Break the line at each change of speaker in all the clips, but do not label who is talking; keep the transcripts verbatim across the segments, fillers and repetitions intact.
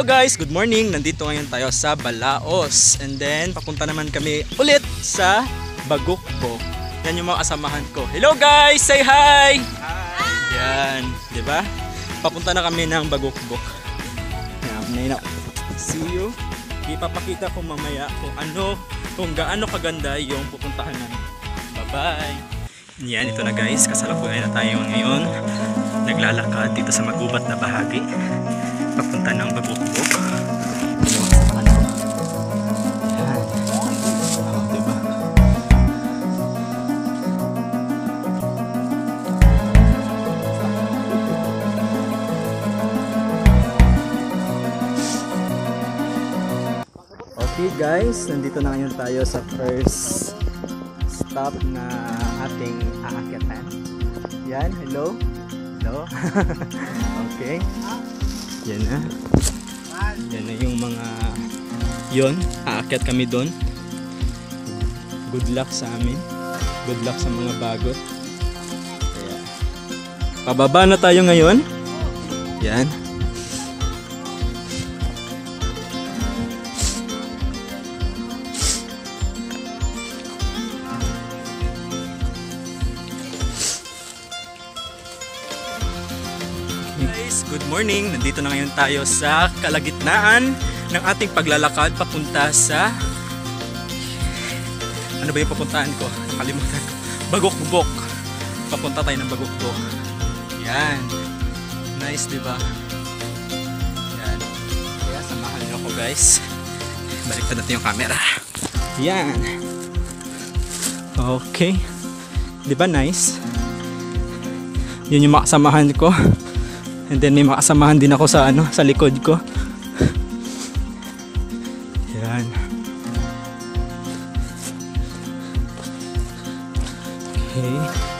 Hello guys, good morning. Nandito ngayon tayo sa Balaos. And then papunta naman kami ulit sa Bagocboc. Yan yung mga kasamahan ko. Hello guys, say hi. Hi. Yan, 'di ba? Papunta na kami ng Bagocboc. Yan, see you. Ipapakita ko mamaya kung ano, kung gaano kaganda yung pupuntahan namin. Bye-bye. Yan, ito na guys. Kasalukuyan na tayo ngayon. Naglalakad dito sa magubat na bahagi. Papunta ng Bagocboc. Yan. Oh, diba? Okay guys, nandito na ngayon tayo sa first stop na ating aakyatan. Yan, hello. Hello. Okay. Yan na. Yan na yung mga yon. Aakyat kami doon. Good luck sa amin. Good luck sa mga bagot. Kaya, pababa na tayo ngayon. Yan. Guys, good morning. Nandito na ngayon tayo sa kalagitnaan ng ating paglalakad papunta sa, ano ba yung papuntahan ko? Nakalimutan ko. Bagocboc. Papunta tayo ng Bagocboc. Yan. Nice, di ba? Yan. Kaya samahan niyo ako guys. Baliktad natin yung camera. Yan. Okay. Di ba nice? Yun yung makasamahan ko. And then may makasamahan din ako sa ano, sa likod ko. Yan. Okay.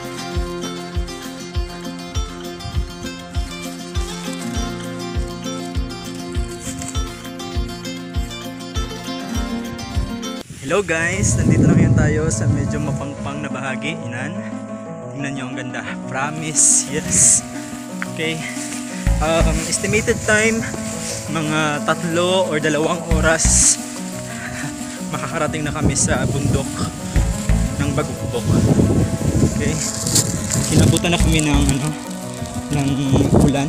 Hello guys, nandito na ngayon tayo sa medyo mapangpang na bahagi. Inan. Tingnan nyo ang ganda. Promise. Yes. Okay. Um, estimated time mga tatlo or dalawang oras makakarating na kami sa bundok ng Bagocboc. Okay, kinabutan na kami ng ano, ng ulan.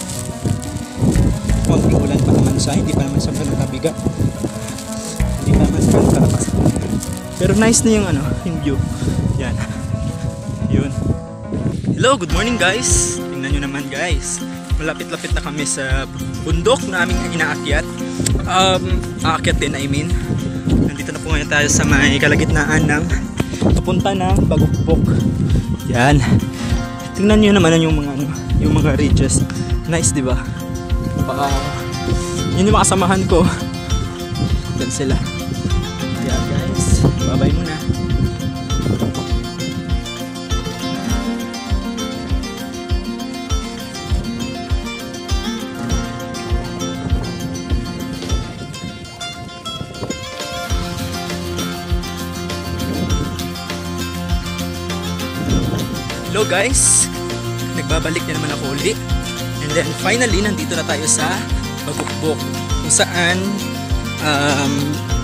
Konting ulan pa naman siya, hindi pa naman siya ganun kabigat, hindi pa naman ganun kalakas, pero nice na yung ano, yung view. Yan, yun. Hello, good morning guys. Tingnan nyo naman guys, malapit-lapit na kami sa bundok na aming inaakyat. Um, aakyat din, I mean. Nandito na po ngayon tayo sa may kalagitnaan ng papunta ng Bagocboc. Yan. Tingnan nyo naman yung mga ano, yung mga ridges. Nice, di ba? Baka yun yung makasamahan ko. Yan sila. Yan guys. Bye-bye muna. Hello guys, nagbabalik na naman ako uli. And then finally, nandito na tayo sa Bagocboc, kung saan um,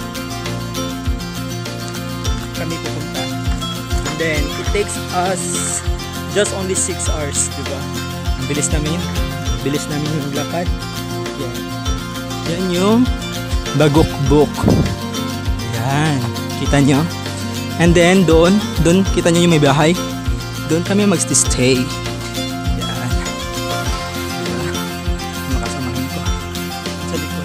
kami pupunta. And then it takes us just only six hours, diba? Ang bilis namin, bilis namin yung maglakad. Yan, yan yung Bagocboc. Yan, kita nyo? And then doon, doon kita nyo yung may bahay. Doon kami mag-stay. Yan. Diba? Makasamahan ko sa likod.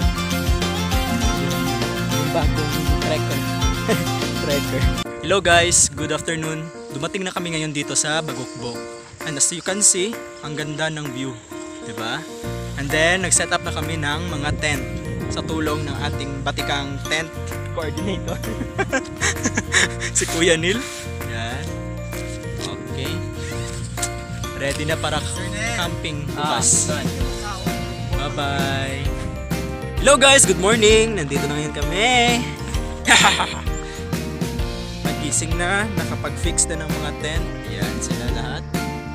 Yung bagong trekker. Trekker. Hello guys, good afternoon. Dumating na kami ngayon dito sa Bagocboc. And as you can see, ang ganda ng view. Diba? And then, nag-set up na kami ng mga tent sa tulong ng ating batikang tent coordinator. Si Kuya Neil. Yan. Okay. Ready na para camping bukas. Bye bye. Hello guys, good morning. Nandito na ngayon kami. Nagising na, nakapag-fix na ng mga tent. Yan sila lahat.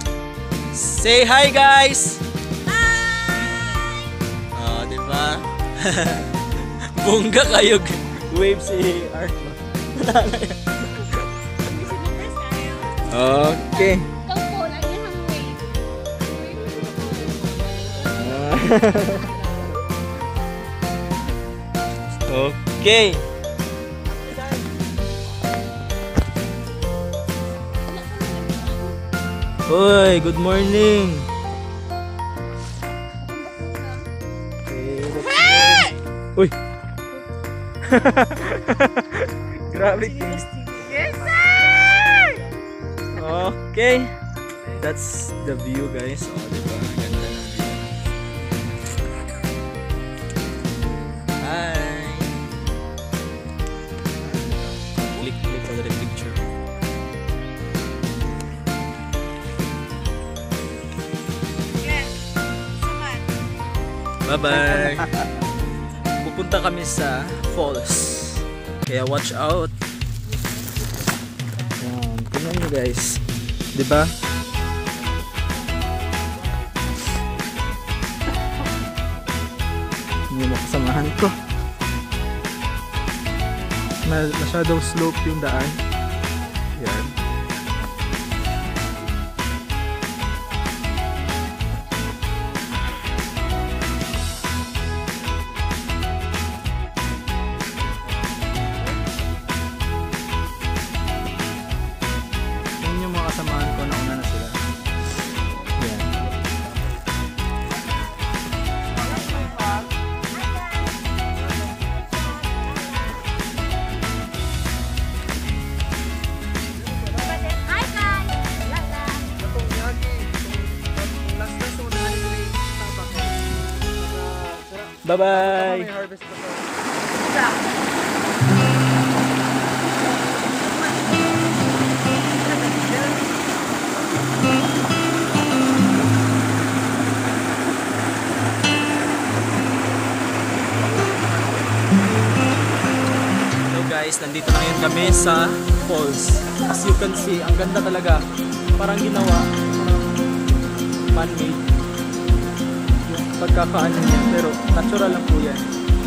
Say hi guys. Hi. Oh, di ba? Bongga kayo. Wave si Art. Okay. Okay. Hoy, good morning. Okay, uy. Grabe. Yes, sir! Okay. That's the view, guys. Oh, diba? Ganda ng view. Hi. Click, click for the picture. Bye-bye! Pupunta kami sa falls. Kaya watch out. Yan, tingnan nyo guys. Diba? Hindi mo kasamahan ko. Masyadong slope yung daan. Yan. Kasamahan ko, nauna na sila. Yan.
Hi guys!
Bye-bye! Guys, nandito na ngayon kami sa falls. As you can see, ang ganda talaga. Parang ginawa, parang man-made yung pagkakaano niya, pero natural lang po yan.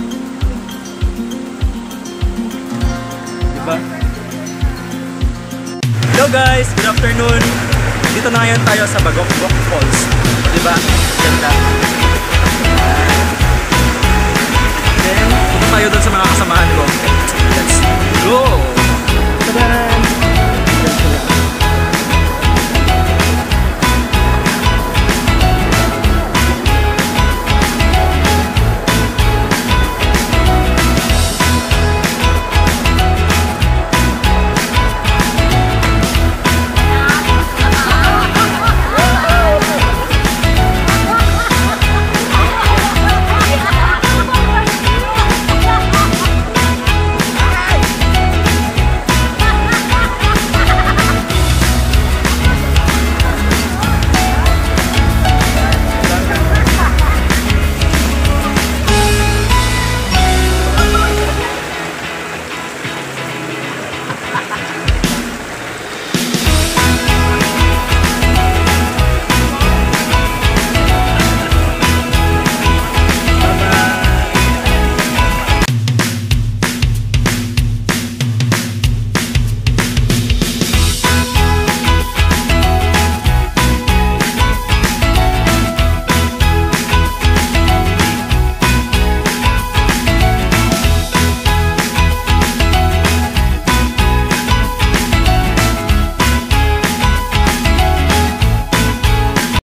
Diba? Hello guys, good afternoon. Dito na ngayon tayo sa Bagocboc Falls. Diba? Ganda. Then, punta tayo doon sa mga kasamahan ko. Let's go! Tada!